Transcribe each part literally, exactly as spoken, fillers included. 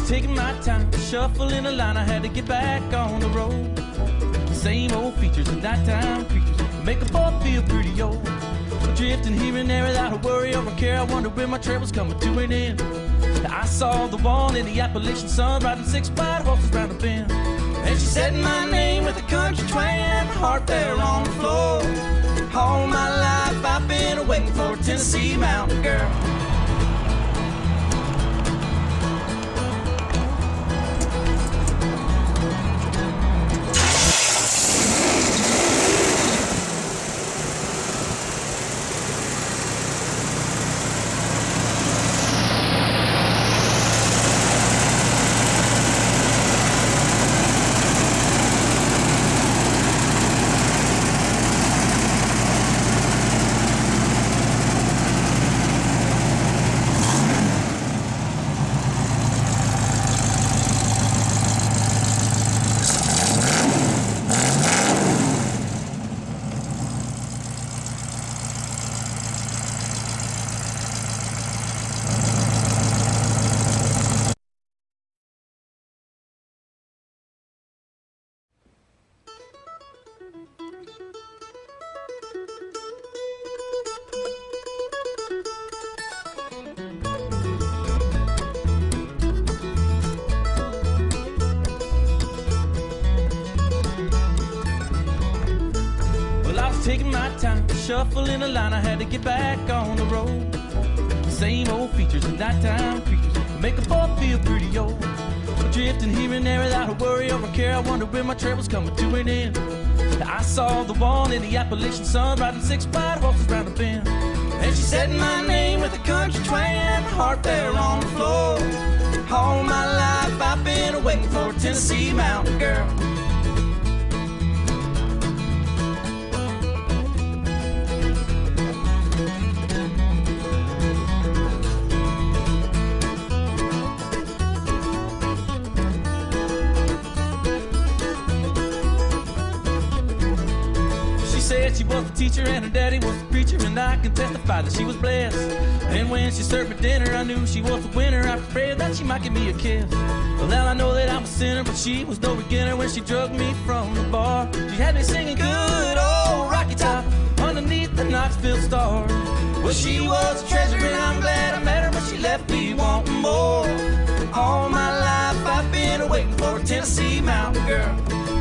was taking my time, shuffling the line. I had to get back on the road. Same old features of nighttime creatures make a boy feel pretty old. Drifting here and there without a worry or a care. I wonder where my trail was coming to an end. I saw the one in the Appalachian sun, riding six white horses round a bend. And she said my name with a country twang, heart there on the floor. All my life I've been waiting for a Tennessee mountain girl. Taking my time, shuffling the line. I had to get back on the road. Same old features of nighttime creatures make a boy feel pretty old. Drifting here and there without a worry or a care. I wonder where my trail was coming to an end. I saw the one in the Appalachian sun, riding six white horses round a bend. And she said my name with a country twang, heart there on the floor. All my life I've been waiting for a Tennessee mountain girl. She was a teacher and her daddy was a preacher, and I can testify that she was blessed. And when she served me dinner, I knew she was a winner. I prayed that she might give me a kiss. Well, now I know that I'm a sinner, but she was no beginner when she drugged me from the bar. She had me singing good old Rocky Top underneath the Knoxville stars. Well, she was a treasure and I'm glad I met her, but she left me wanting more. All my life I've been waiting for a Tennessee mountain girl.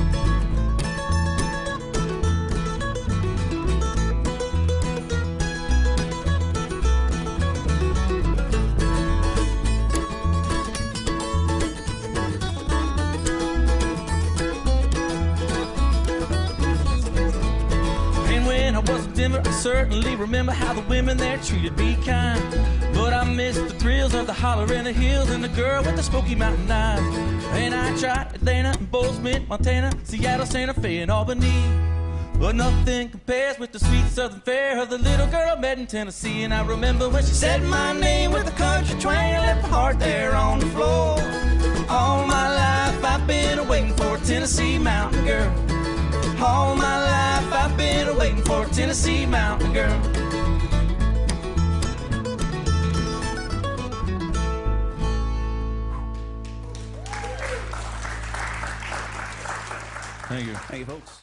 I certainly remember how the women there treated me kind, but I missed the thrills of the holler in the hills and the girl with the Smoky Mountain eyes. And I tried Atlanta and Bozeman, Montana, Seattle, Santa Fe, and Albany, but nothing compares with the sweet southern fare of the little girl I met in Tennessee. And I remember when she said my name with a country twang, I left my heart there on the floor. All my life I've been waiting for a Tennessee mountain girl. All my life I've been waiting for a Tennessee mountain girl. Thank you. Thank you, folks.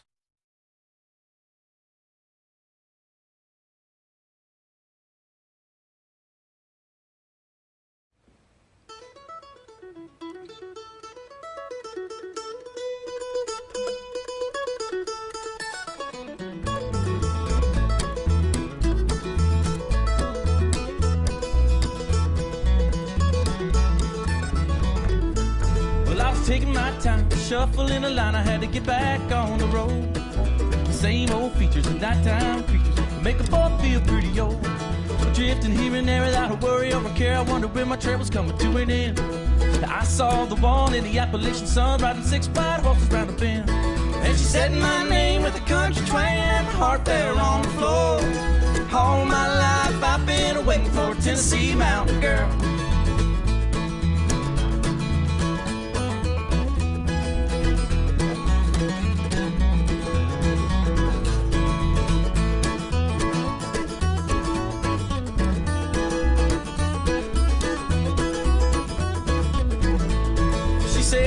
Taking my time, shuffling the line. I had to get back on the road. Same old features of nighttime creatures make a boy feel pretty old. Drifting here and there without a worry or a care. I wonder where my trail was coming to an end. I saw the one in the Appalachian sun, riding six white horses round a bend. And she said my name with a country twang, heart there on the floor. All my life I've been waiting for a Tennessee mountain girl.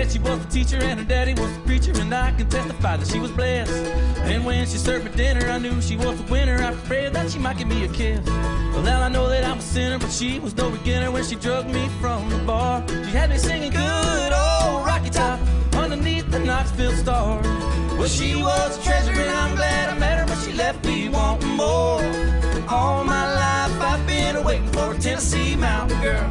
said she was a teacher and her daddy was a preacher, and I can testify that she was blessed. And when she served me dinner, I knew she was a winner. I prayed that she might give me a kiss. Well, now I know that I'm a sinner, but she was no beginner when she drugged me from the bar. She had me singing good old Rocky Top underneath the Knoxville stars. Well, she was a treasure and I'm glad I met her, but she left me wanting more. All my life I've been waiting for a Tennessee mountain girl.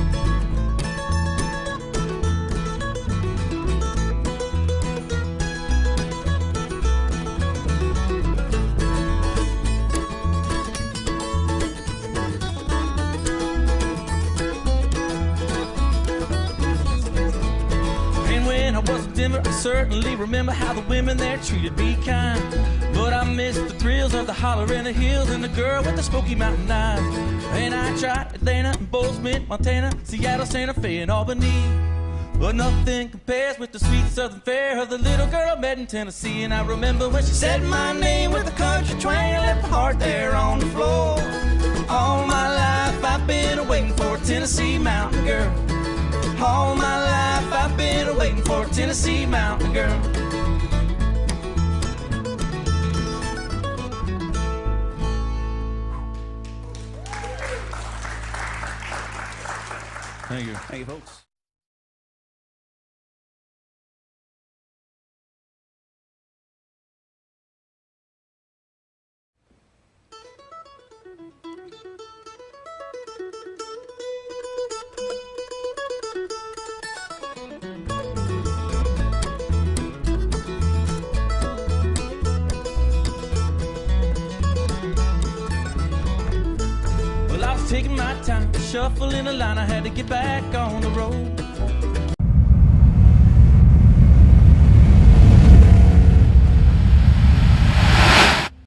I certainly remember how the women there treated me kind, but I missed the thrills of the holler in the hills and the girl with the Smoky Mountain eyes. And I tried Atlanta and Bozeman, Montana, Seattle, Santa Fe, and Albany, but nothing compares with the sweet southern fare of the little girl I met in Tennessee. And I remember when she said my name with a country twang and left my heart there on the floor. All my life I've been waiting for a Tennessee mountain girl. All my life I've been waiting for a Tennessee mountain girl. Thank you. Thank you, folks. Taking my time, shuffling the line, I had to get back on the road.